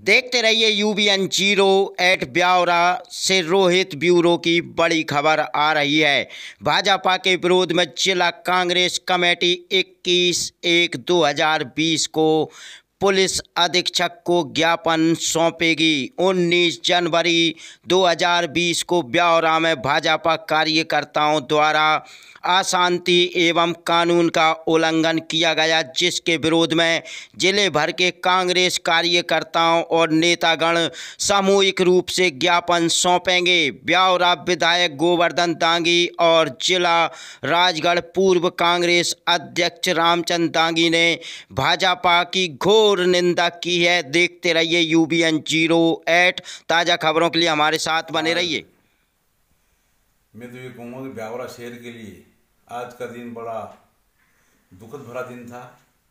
देखते रहिए UBN 08 ब्यौरा से रोहित ब्यूरो की बड़ी खबर आ रही है। भाजपा के विरोध में जिला कांग्रेस कमेटी 21/1/2020 को पुलिस अधीक्षक को ज्ञापन सौंपेगी। 19 जनवरी 2020 को ब्यौरा में भाजपा कार्यकर्ताओं द्वारा अशांति एवं कानून का उल्लंघन किया गया, जिसके विरोध में जिले भर के कांग्रेस कार्यकर्ताओं और नेतागण सामूहिक रूप से ज्ञापन सौंपेंगे। ब्यौरा विधायक गोवर्धन दांगी और जिला राजगढ़ पूर्व कांग्रेस अध्यक्ष रामचंद्र दांगी ने भाजपा की घोर निंदा की है। देखते रहिए UBN 08। ताज़ा खबरों के लिए हमारे साथ बने रहिए। मैं तो ये कहूँगा कि ब्यौरा शहर के लिए आज का दिन बड़ा दुखद भरा दिन था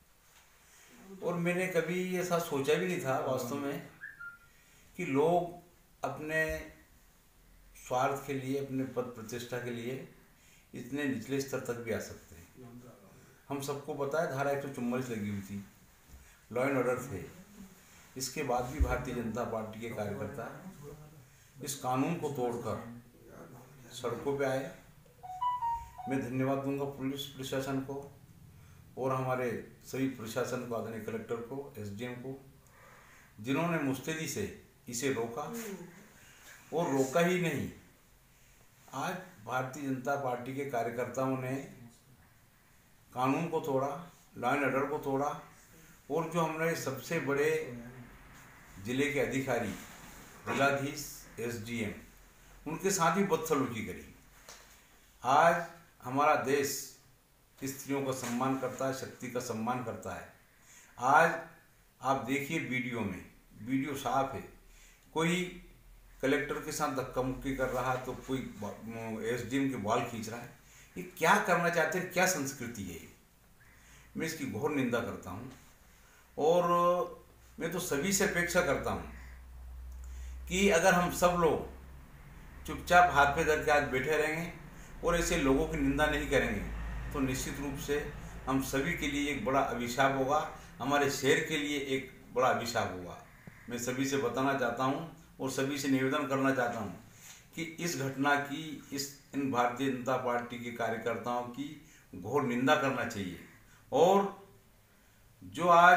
और मैंने कभी ऐसा सोचा भी नहीं था वास्तव में कि लोग अपने स्वार्थ के लिए, अपने पद प्रतिष्ठा के लिए इतने निचले स्तर तक भी आ सकते हैं। हम सबको पता है धारा 144 लगी हुई थी, लॉ एंड ऑर्डर थे। इसके बाद भी भारतीय जनता पार्टी के कार्यकर्ता इस कानून को तोड़कर सड़कों पे आए। मैं धन्यवाद दूंगा पुलिस प्रशासन को और हमारे सभी प्रशासन को, आदरणीय कलेक्टर को, SDM को, जिन्होंने मुस्तैदी से इसे रोका और रोका ही नहीं, आज भारतीय जनता पार्टी के कार्यकर्ताओं ने कानून को तोड़ा, लॉ एंड ऑर्डर को तोड़ा और जो हमारे सबसे बड़े जिले के अधिकारी, जिलाधीश, SDM, उनके साथ ही बदसलूकी करी। आज हमारा देश स्त्रियों का सम्मान करता है, शक्ति का सम्मान करता है। आज आप देखिए वीडियो में, वीडियो साफ है, कोई कलेक्टर के साथ धक्का मुक्की कर रहा है तो कोई SDM के बाल खींच रहा है। ये क्या करना चाहते हैं, क्या संस्कृति है ये? मैं इसकी घोर निंदा करता हूँ और मैं तो सभी से अपेक्षा करता हूँ कि अगर हम सब लोग चुपचाप हाथ पे धर के आज बैठे रहेंगे और ऐसे लोगों की निंदा नहीं करेंगे तो निश्चित रूप से हम सभी के लिए एक बड़ा अभिशाप होगा, हमारे शहर के लिए एक बड़ा अभिशाप होगा। मैं सभी से बताना चाहता हूं और सभी से निवेदन करना चाहता हूं कि इस घटना की, इन भारतीय जनता पार्टी के कार्यकर्ताओं की घोर निंदा करना चाहिए। और जो आज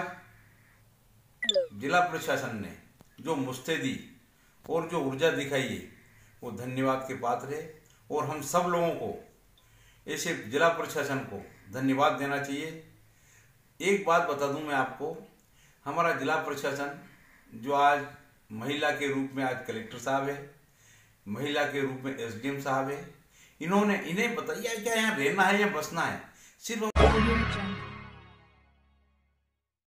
जिला प्रशासन ने जो मुस्तैदी और जो ऊर्जा दिखाई है वो धन्यवाद के पात्र है और हम सब लोगों को, ऐसे जिला प्रशासन को धन्यवाद देना चाहिए। एक बात बता दूं मैं आपको, हमारा जिला प्रशासन जो आज महिला के रूप में आज कलेक्टर साहब है, महिला के रूप में SDM साहब है, इन्हें बताइए क्या यहाँ रहना है या बसना है? सिर्फ